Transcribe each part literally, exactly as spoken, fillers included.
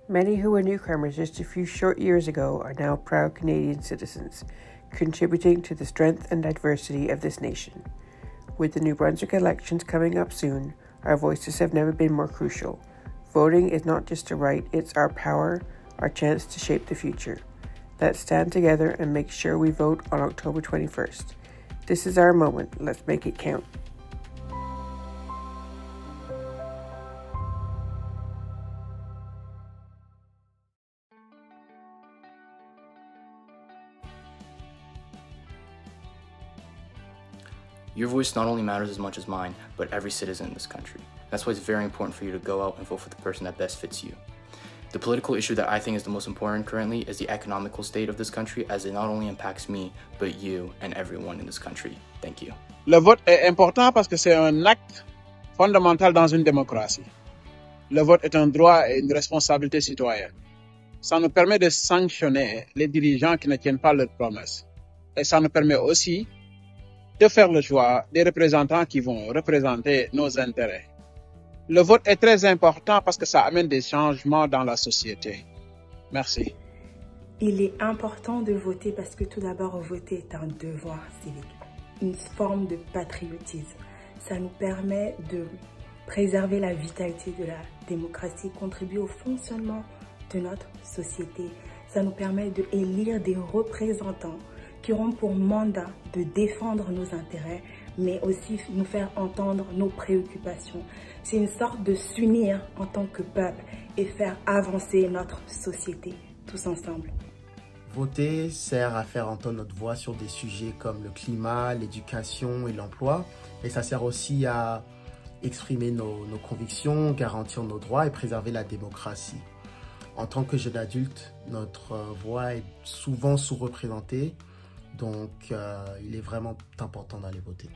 Many who were newcomers just a few short years ago are now proud Canadian citizens, contributing to the strength and diversity of this nation. With the New Brunswick elections coming up soon, our voices have never been more crucial. Voting is not just a right, it's our power, our chance to shape the future. Let's stand together and make sure we vote on October twenty-first. This is our moment. Let's make it count. Your voice not only matters as much as mine, but every citizen in this country. That's why it's very important for you to go out and vote for the person that best fits you. The political issue that I think is the most important currently is the economical state of this country, as it not only impacts me, but you and everyone in this country. Thank you. Le vote est important parce que c'est un acte fondamental dans une démocratie. Le vote est un droit et une responsabilité citoyenne. Ça nous permet de sanctionner les dirigeants qui ne tiennent pas leurs promesses. Et ça nous permet aussi de faire le choix des représentants qui vont représenter nos intérêts. Le vote est très important parce que ça amène des changements dans la société. Merci. Il est important de voter parce que tout d'abord, voter est un devoir civique, une forme de patriotisme. Ça nous permet de préserver la vitalité de la démocratie, contribuer au fonctionnement de notre société. Ça nous permet d'élire des représentants qui auront pour mandat de défendre nos intérêts, mais aussi nous faire entendre nos préoccupations. C'est une sorte de s'unir en tant que peuple et faire avancer notre société tous ensemble. Voter sert à faire entendre notre voix sur des sujets comme le climat, l'éducation et l'emploi. Et ça sert aussi à exprimer nos, nos convictions, garantir nos droits et préserver la démocratie. En tant que jeune adulte, notre voix est souvent sous-représentée. Donc, euh, il est vraiment important d'aller voter.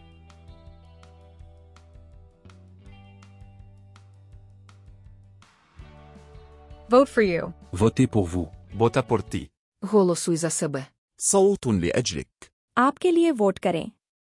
Vote for you. Votez pour vous. Vota por ti. Голосуй за себе. صوت لأجلك. आपके लिए वोट करें.